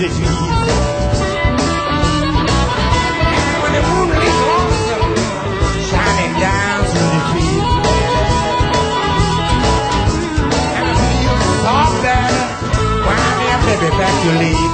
trees. And when the moon is lonesome, shining down through the trees. And the fields talk that, wind me up, baby, back to leave.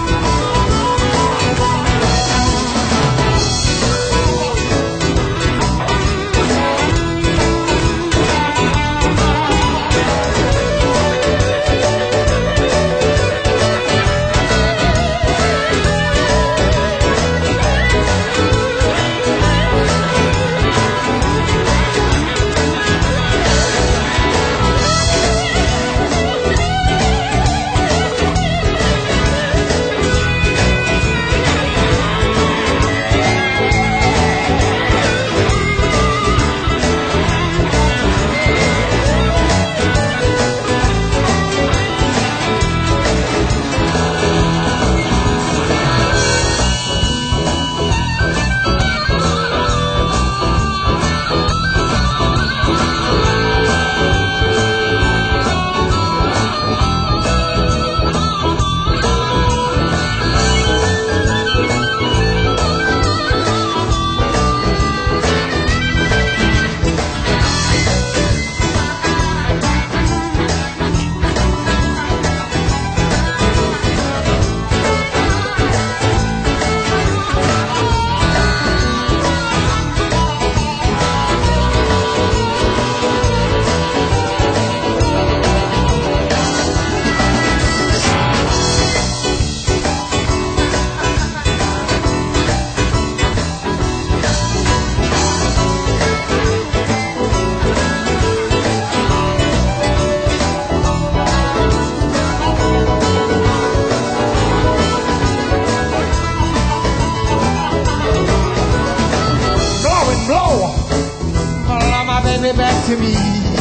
Back to me,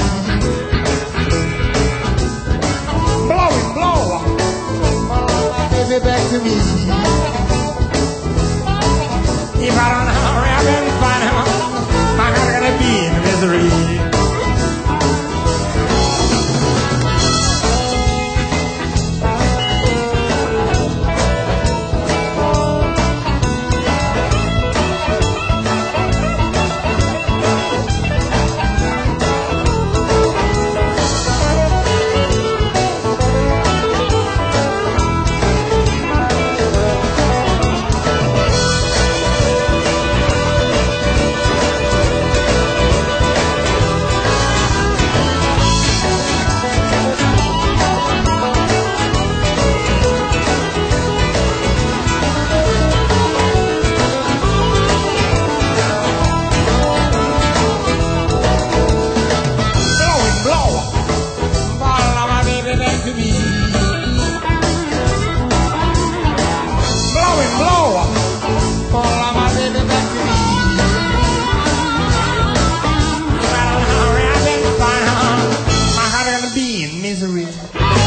blowing, blow, my baby back to me. If I don't hurry up and find her, my heart gonna be in misery. Misery.